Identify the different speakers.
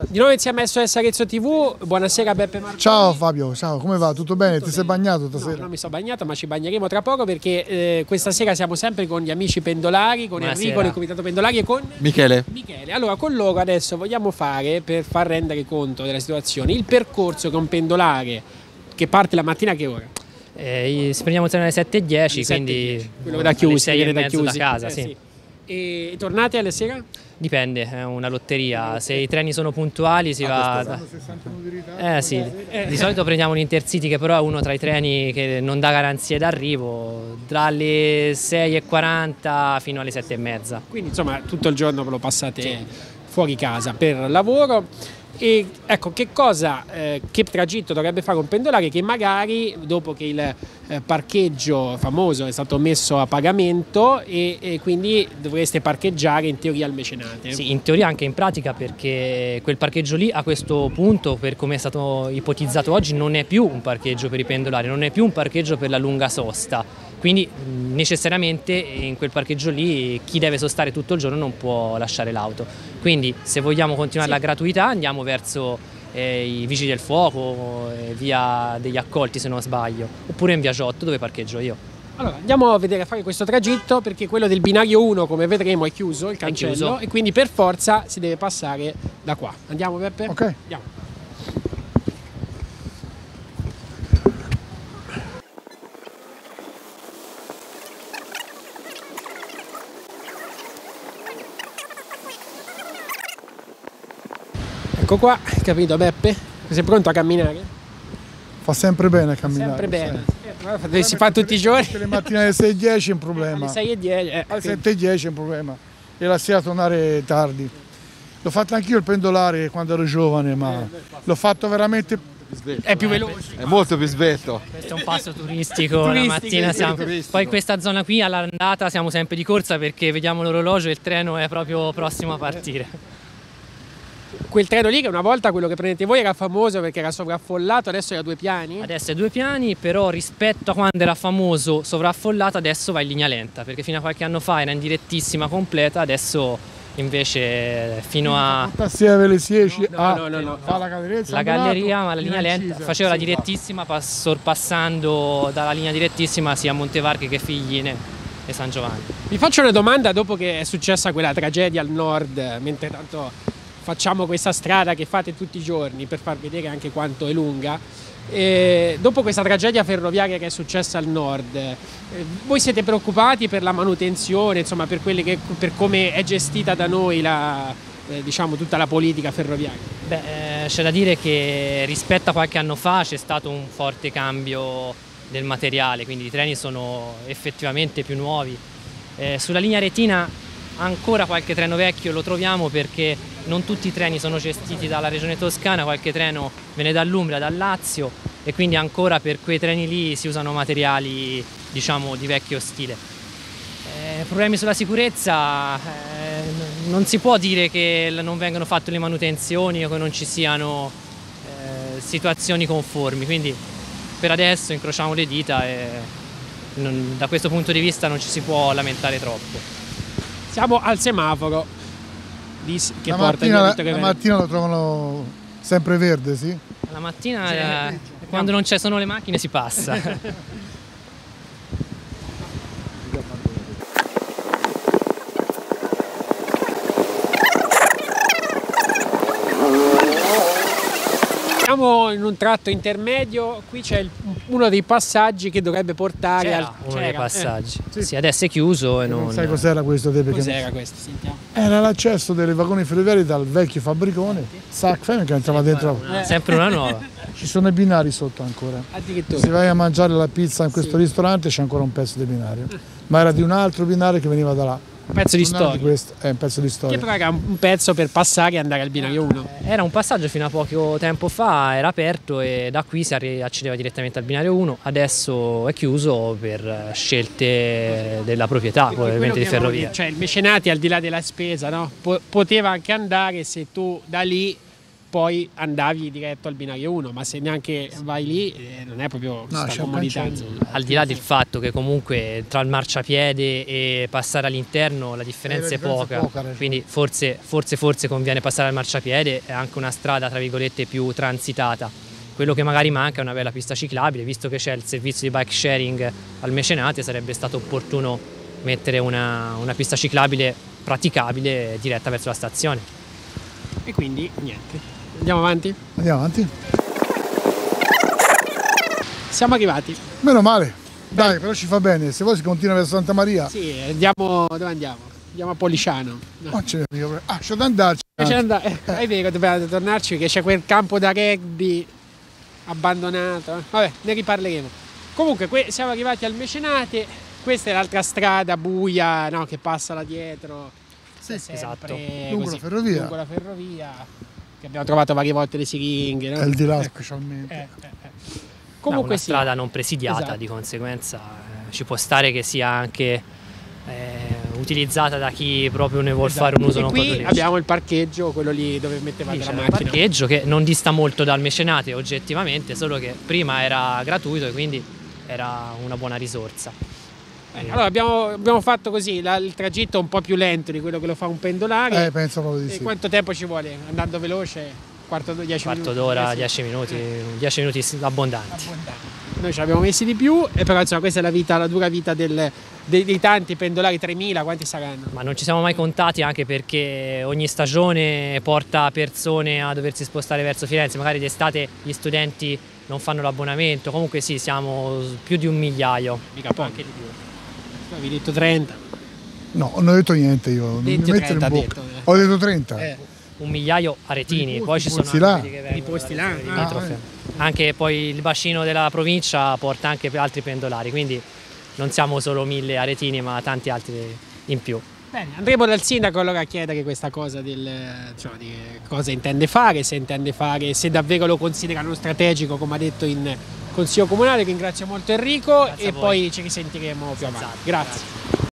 Speaker 1: Di nuovo insieme a SOS Arezzo TV, buonasera Beppe Marconi.
Speaker 2: Ciao Fabio, ciao, come va? Tutto bene?
Speaker 1: Tutto
Speaker 2: Ti sei
Speaker 1: bene.
Speaker 2: bagnato stasera?
Speaker 1: No, non mi sto bagnato, ma ci bagneremo tra poco perché questa sera siamo sempre con gli amici pendolari, con Enrico del Comitato Pendolari e con
Speaker 3: Michele.
Speaker 1: Allora, con loro adesso vogliamo fare, per far rendere conto della situazione, il percorso che un pendolare che parte la mattina a che ora?
Speaker 3: Prendiamo il treno alle 7:10, quindi
Speaker 1: quello da chiusi,
Speaker 3: alle 6 e
Speaker 1: da
Speaker 3: mezzo
Speaker 1: chiusi.
Speaker 3: da casa, sì.
Speaker 1: E tornate alle sera?
Speaker 3: Dipende, è una lotteria. Se i treni sono puntuali si va. Sì. Di solito prendiamo un Intercity che però è uno tra i treni che non dà garanzie d'arrivo, tra le 6:40 fino alle 7:30.
Speaker 1: Quindi insomma tutto il giorno ve lo passate fuori casa per lavoro. E ecco, che tragitto dovrebbe fare un pendolare che magari dopo che il parcheggio famoso è stato messo a pagamento e quindi dovreste parcheggiare in teoria al mecenate?
Speaker 3: Sì, in teoria anche in pratica, perché quel parcheggio lì a questo punto, per come è stato ipotizzato oggi, non è più un parcheggio per i pendolari, non è più un parcheggio per la lunga sosta. Quindi necessariamente in quel parcheggio lì chi deve sostare tutto il giorno non può lasciare l'auto. Quindi se vogliamo continuare la gratuità andiamo verso i Vigili del Fuoco, via degli Accolti se non sbaglio, oppure in via Giotto dove parcheggio io.
Speaker 1: Allora andiamo a vedere a fare questo tragitto perché quello del binario 1 come vedremo è chiuso, il cancello, e quindi per forza si deve passare da qua. Andiamo Beppe?
Speaker 2: Ok.
Speaker 1: Andiamo. Ecco qua, capito Beppe? Sei pronto a camminare?
Speaker 2: Fa sempre bene camminare.
Speaker 1: Sempre bene. Si fa tutti i giorni.
Speaker 2: Le mattine alle 6:10 è un problema.
Speaker 1: Alle 6:10.
Speaker 2: Alle 7:10 è un problema. E la sera tornare tardi. L'ho fatto anch'io il pendolare quando ero giovane, ma l'ho fatto veramente.
Speaker 1: È più veloce.
Speaker 3: È molto più svelto. Questo è un passo turistico, la mattina siamo. Poi questa zona qui all'andata siamo sempre di corsa perché vediamo l'orologio e il treno è proprio prossimo a partire.
Speaker 1: Quel treno lì che una volta quello che prendete voi era famoso perché era sovraffollato, adesso è a 2 piani?
Speaker 3: Adesso è 2 piani, però rispetto a quando era famoso sovraffollato adesso va in linea lenta, perché fino a qualche anno fa era in direttissima completa, adesso invece fino a...
Speaker 2: Tassieve le 10
Speaker 1: no.
Speaker 2: fa la caderezza.
Speaker 3: La galleria, ma la linea lenta, faceva la direttissima, sorpassando dalla linea direttissima sia a Montevarchi che Figline e San Giovanni.
Speaker 1: Vi faccio una domanda dopo che è successa quella tragedia al nord, mentre tanto facciamo questa strada che fate tutti i giorni per far vedere anche quanto è lunga. Dopo questa tragedia ferroviaria che è successa al nord, voi siete preoccupati per la manutenzione, insomma per come è gestita da noi diciamo tutta la politica ferroviaria?
Speaker 3: C'è da dire che rispetto a qualche anno fa c'è stato un forte cambio del materiale, quindi i treni sono effettivamente più nuovi. Sulla linea retina ancora qualche treno vecchio lo troviamo perché non tutti i treni sono gestiti dalla regione Toscana, qualche treno viene dall'Umbria, dal Lazio e quindi ancora per quei treni lì si usano materiali diciamo di vecchio stile. Problemi sulla sicurezza, non si può dire che non vengano fatte le manutenzioni o che non ci siano situazioni conformi, quindi per adesso incrociamo le dita e da questo punto di vista non ci si può lamentare troppo.
Speaker 1: Siamo al semaforo che
Speaker 2: la
Speaker 1: porta
Speaker 2: mattina, la mattina lo trovano sempre verde, sì?
Speaker 3: La mattina quando non ci sono le macchine si passa.
Speaker 1: Siamo in un tratto intermedio, qui c'è uno dei passaggi che dovrebbe portare
Speaker 3: uno dei passaggi. Sì, adesso è chiuso e non
Speaker 2: sai cos'era questo?
Speaker 1: Cos'era questo? Sentiamo.
Speaker 2: Era l'accesso dei vagoni ferroviari dal vecchio fabbricone Sacfem che entrava dentro.
Speaker 3: Sempre una nuova.
Speaker 2: Ci sono i binari sotto ancora.
Speaker 1: Addirittura.
Speaker 2: Se vai a mangiare la pizza in questo ristorante c'è ancora un pezzo di binario, ma era di un altro binario che veniva da là.
Speaker 1: Un pezzo di storia.
Speaker 2: È un pezzo di storia.
Speaker 1: Che però era un pezzo per passare e andare al binario 1.
Speaker 3: Era un passaggio fino a poco tempo fa, era aperto e da qui si accedeva direttamente al binario 1, adesso è chiuso per scelte della proprietà, ovviamente di ferrovia.
Speaker 1: Cioè il mecenati al di là della spesa, no? Poteva anche andare se tu da lì poi andavi diretto al binario 1, ma se neanche vai lì non è proprio questa comodità.
Speaker 3: Al di là del fatto che comunque tra il marciapiede e passare all'interno la differenza è poca, quindi forse conviene passare al marciapiede, è anche una strada tra virgolette più transitata. Quello che magari manca è una bella pista ciclabile, visto che c'è il servizio di bike sharing al Mecenate, sarebbe stato opportuno mettere una pista ciclabile praticabile diretta verso la stazione.
Speaker 1: E quindi niente. Andiamo avanti?
Speaker 2: Andiamo avanti.
Speaker 1: Siamo arrivati.
Speaker 2: Meno male. Dai, però ci fa bene. Se vuoi si continua verso Santa Maria.
Speaker 1: Sì, andiamo. Dove andiamo? Andiamo a Policiano. No.
Speaker 2: Non c'è c'è da andarci.
Speaker 1: È vero, dobbiamo tornarci perché c'è quel campo da rugby abbandonato. Vabbè, ne riparleremo. Comunque, siamo arrivati al Mecenate. Questa è l'altra strada buia, no, che passa là dietro.
Speaker 2: Sì,
Speaker 3: esatto.
Speaker 2: Lungo la ferrovia.
Speaker 1: Lungo la ferrovia. Che abbiamo trovato varie volte le siringhe, no?
Speaker 2: E il di là specialmente.
Speaker 3: Comunque una strada non presidiata, esatto. Di conseguenza ci può stare che sia anche utilizzata da chi proprio ne vuol fare un uso non proprio lecito.
Speaker 1: Qui abbiamo il parcheggio, quello lì dove mettevate la macchina.
Speaker 3: Il parcheggio che non dista molto dal Mecenate oggettivamente, solo che prima era gratuito e quindi era una buona risorsa.
Speaker 1: Allora abbiamo fatto così, il tragitto è un po' più lento di quello che lo fa un pendolare.
Speaker 2: Penso proprio di sì.
Speaker 1: E quanto tempo ci vuole? Andando veloce? Quarto
Speaker 3: d'ora, 10 minuti, 10 minuti abbondanti.
Speaker 1: Noi ci abbiamo messi di più, e però insomma questa è la dura vita dei tanti pendolari, 3.000, quanti saranno?
Speaker 3: Ma non ci siamo mai contati, anche perché ogni stagione porta persone a doversi spostare verso Firenze, magari d'estate gli studenti non fanno l'abbonamento, comunque sì, siamo più di 1 migliaio.
Speaker 1: Mica poco. Anche di più. Avevi detto 30?
Speaker 2: No, non ho detto niente io.
Speaker 1: 20 o 30
Speaker 2: in bocca. Ho detto 30.
Speaker 3: 1 migliaio aretini, poi ci sono
Speaker 2: anche
Speaker 3: quelli che vengono anche poi il bacino della provincia porta anche altri pendolari, quindi non siamo solo 1000 aretini ma tanti altri in più.
Speaker 1: Bene, andremo dal sindaco allora a chiedere questa cosa di cosa intende fare, se davvero lo considerano strategico come ha detto in Consiglio Comunale. Ringrazio molto Enrico. Grazie e poi ci risentiremo più avanti. Grazie.